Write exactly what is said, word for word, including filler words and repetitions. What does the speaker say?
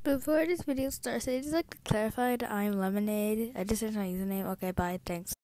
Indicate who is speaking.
Speaker 1: Before this video starts, I just like to clarify that I'm Lemonade. I just changed my username. Okay, bye. Thanks.